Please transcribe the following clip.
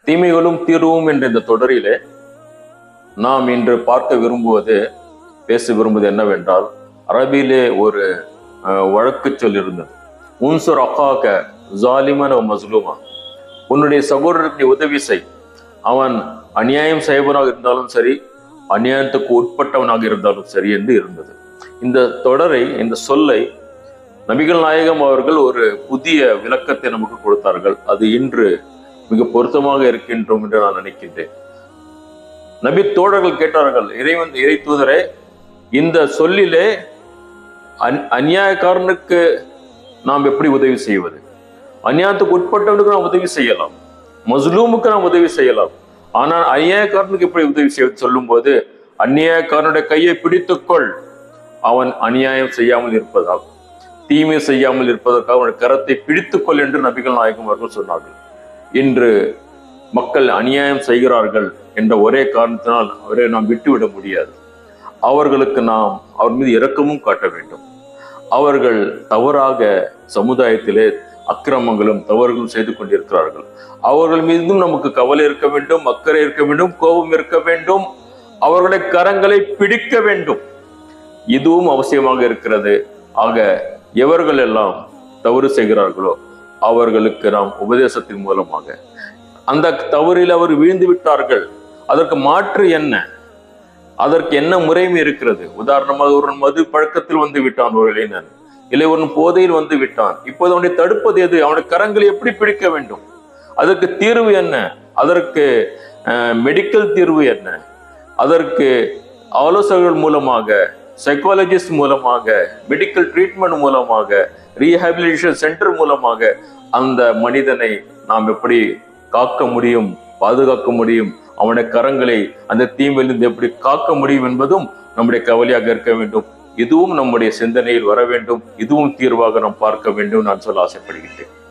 தீமைகளும் தீர்வும் என்ற இந்த தொடரிலே நாம் இன்று பார்க்க விரும்புவது, பேச விரும்புவது என்னவென்றால், அரபியிலே ஒரு வழக்கு சொல் இருந்தது. உன்சுர் அக்காக ஜாலிமன் மஸ்லூமா, உன்னுடைய சகோதரருக்கு உதவி செய், அவன் அநியாயம் செய்வனாக இருந்தாலும் சரி, அநியாயத்துக்கு உட்பட்டவனாக இருந்தாலும் சரி என்று இருந்தது. இந்த தொடரை, இந்த சொல்லை நபிகள் நாயகம் அவர்கள் ஒரு புதிய விளக்கத்தை நமக்கு கொடுத்தார்கள். அது இன்று மிக பொருத்தமாக இருக்கின்றோம் என்று நான் நினைக்கின்றேன். நபி தோழர்கள் கேட்டார்கள், இறை தூதரே, இந்த சொல்லிலே அநியாயக்காரனுக்கு நாம் எப்படி உதவி செய்வது? அநியாயத்துக்கு உட்பட்டவனுக்கு நாம் உதவி செய்யலாம், மஸ்லூமுக்கு நாம் உதவி செய்யலாம், ஆனால் அநியாயக்காரனுக்கு எப்படி உதவி செய்வது சொல்லும் போது, அநியாயக்காரனுடைய கையை பிடித்துக்கொள், அவன் அநியாயம் செய்யாமல் இருப்பதாக, தீமை செய்யாமல் இருப்பதற்காக அவனுடைய கரத்தை பிடித்துக்கொள் என்று நபிகள் நாயகம் அவர்கள் சொன்னார்கள். இன்று மக்கள் அநியாயம் செய்கிறார்கள் என்ற ஒரே காரணத்தினால் அவரை நாம் விட்டுவிட முடியாது. அவர்களுக்கு நாம் அவர் மீது இரக்கமும் காட்ட வேண்டும். அவர்கள் தவறாக சமுதாயத்திலே அக்கிரமங்களும் தவறுகளும் செய்து கொண்டிருக்கிறார்கள். அவர்கள் மீதும் நமக்கு கவலை இருக்க வேண்டும், அக்கறை இருக்க வேண்டும், கோபம் இருக்க வேண்டும், அவர்களுடைய கரங்களை பிடிக்க வேண்டும். இதுவும் அவசியமாக இருக்கிறது. ஆக எவர்கள் எல்லாம் தவறு செய்கிறார்களோ அவர்களுக்கு நாம் உபதேசத்தின் மூலமாக, அந்த தவறில் அவர் வீழ்ந்து விட்டார்கள், அதற்கு மாற்று என்ன, அதற்கு என்ன முறைமை இருக்கிறது? உதாரணமாக, ஒரு மது பழக்கத்தில் வந்து விட்டான் ஒரு இளைஞன், இல்லை ஒரு போதையில் வந்து விட்டான். இப்போது அவனை தடுப்பது எது? அவனுடைய கரங்களை எப்படி பிடிக்க வேண்டும்? அதற்கு தீர்வு என்ன? அதற்கு மெடிக்கல் தீர்வு என்ன? அதற்கு ஆலோசகர்கள் மூலமாக, சைக்காலஜிஸ்ட் மூலமாக, மெடிக்கல் ட்ரீட்மெண்ட் மூலமாக, ரீஹாபிலிட்டேஷன் சென்டர் மூலமாக அந்த மனிதனை நாம் எப்படி காக்க முடியும், பாதுகாக்க முடியும், அவனுடைய கரங்களை அந்த தீமையிலிருந்து எப்படி காக்க முடியும் என்பதும் நம்முடைய கவலையாக இருக்க வேண்டும். இதுவும் நம்முடைய சிந்தனையில் வர வேண்டும். இதுவும் தீர்வாக நாம் பார்க்க வேண்டும் நான் சொல்ல ஆசைப்படுகின்றேன்.